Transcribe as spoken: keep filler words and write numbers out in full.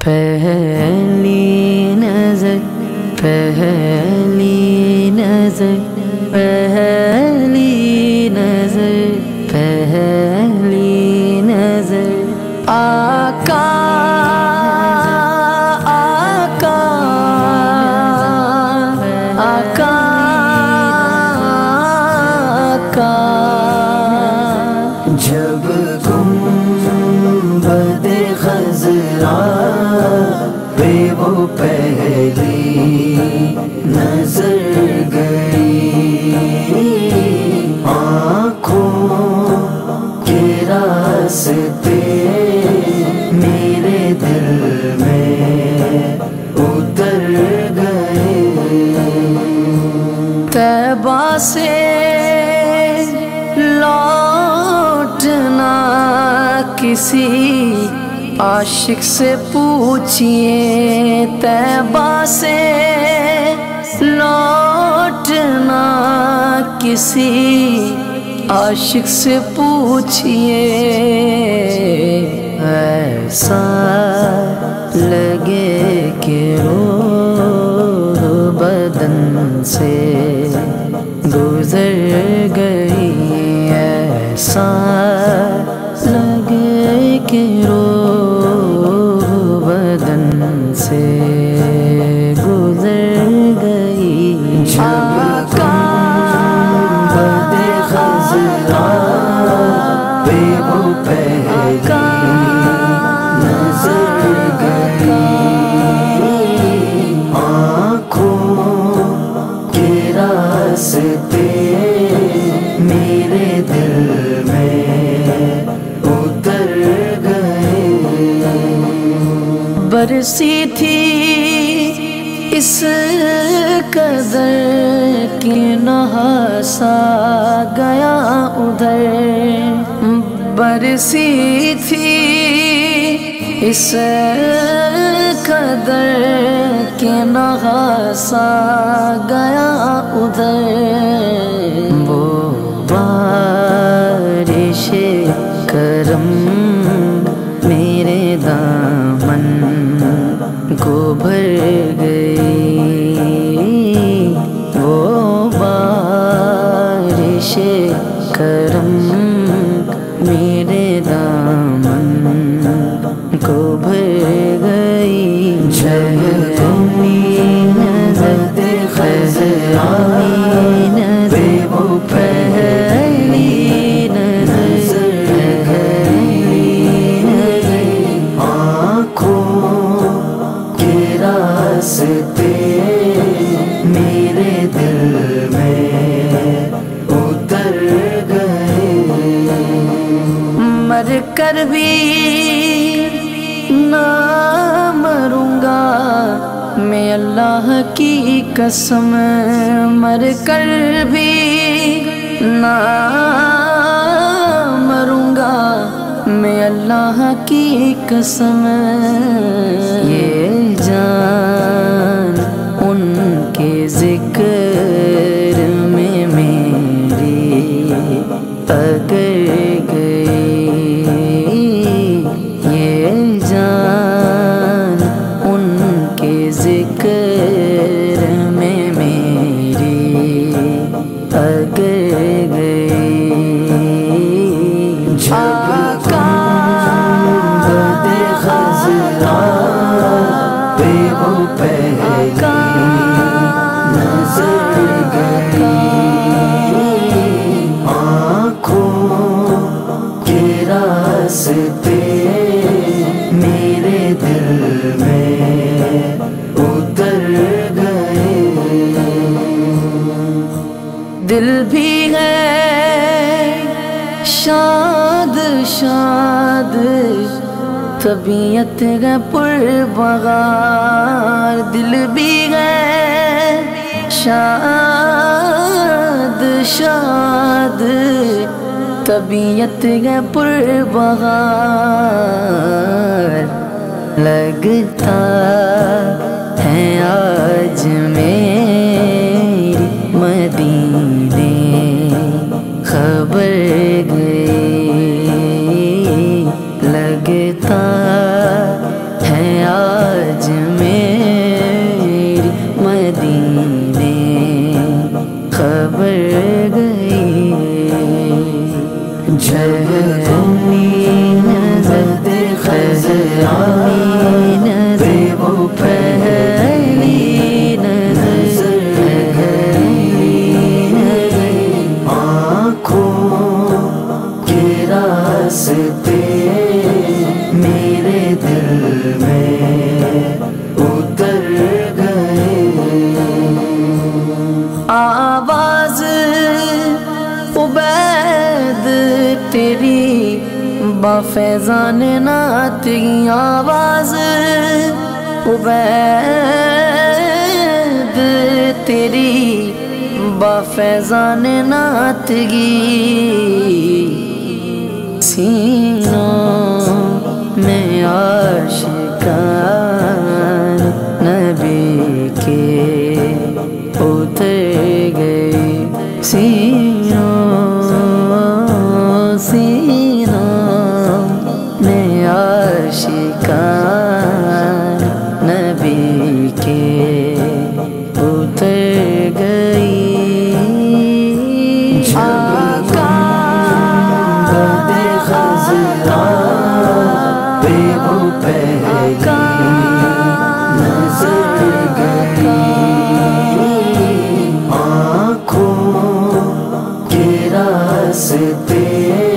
پہلی نظر پہلی نظر پہلی نظر پہلی نظر آقا آقا آقا آقا جب گنبد خضرا پہ وہ پہلی نظر گئی، آنکھوں کے راستے میرے دل میں اتر گئے۔ طیبہ سے لوٹنا کسی عاشق سے پوچھئے، طیبہ سے لوٹنا کسی عاشق سے پوچھئے، ایسا لگے کہ روح بدن سے گزر گئی، ایسا لگے کہ روح بدن سے گزر گئی۔ آقا گنبد خضرا پہ وہ پہلی نظر گئی، آنکھوں کے راستے میرے دل میں اتر گئے۔ برسی تھی اس قدر کہ نہاسا گیا ادھر، برسی تھی اس قدر کہ نہاسا گیا ادھر، وہ بارش کرم میرے دامن کو بھر گئی، وہ بارش کرم میرے دامن کو بھر گئی۔ جب گنبد خضرا پہ وہ پہلی نظر گئی، آنکھوں کے راستے میرے دل میں اتر گئے۔ مر کر بھی نہ مروں گا میں اللہ کی قسم، مر کر بھی نہ مروں گا میں اللہ کی قسم، یہ جان ان کے ذکر میں میری اگر گئی، یہ جان ان کے ذکر میں میری اگر گئی۔ جب گنبد خضرا پہ وہ پہلی نظر گئی، آنکھوں کے راستے میرے دل میں اتر گئے۔ دل بھی ہے شاد شاد، طبیعت ہے پربہار، دل بھی ہے شاد شاد، طبیعت ہے پربہار، لگتا ہے آج میری مدینے خبر گئی، لگتا ہے آج با فیضان نعت کی آواز عبید تیری با فیضان نعت کی سینوں میں عاشقان نبی کے اتر گئی سینوں سینوں میں عاشقان نبی کے اتر گئی آقا آنکھوں کے راستے